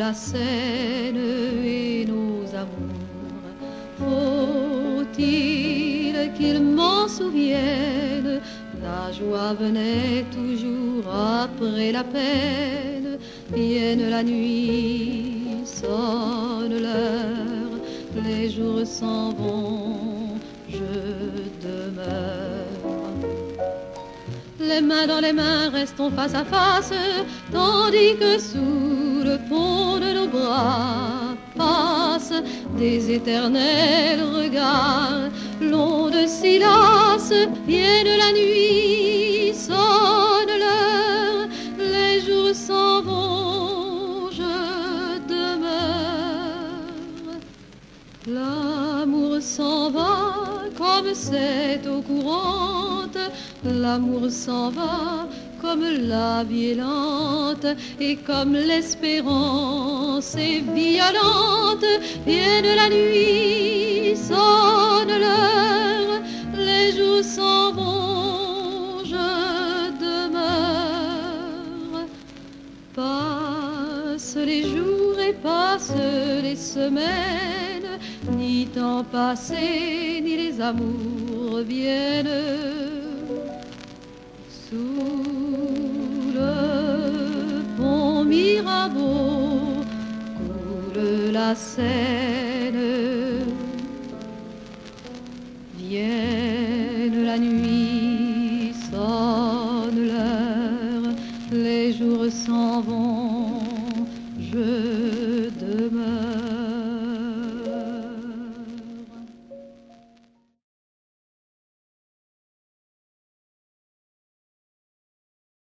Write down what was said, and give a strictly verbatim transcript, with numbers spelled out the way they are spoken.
la Seine et nos amours. Faut-il qu'ils m'en souviennent? La joie venait toujours après la peine. Vienne la nuit, sonne l'heure, les jours s'en vont, je demeure. Les mains dans les mains, restons face à face, tandis que sous le pont de nos bras passent des éternels regards. Longs de Silas, vienne la nuit, sonne l'heure, les jours s'en vont, je demeure. L'amour s'en va comme cette eau courante, l'amour s'en va comme la vie est lente, et comme l'espérance est violente. Vienne la nuit, sonne l'heure, les jours s'en vont, je demeure. Passent les jours et passent les semaines, ni temps passé, ni les amours reviennent. Sous le pont Mirabeau coule la Seine. Vienne la nuit, sonne l'heure, les jours s'en vont.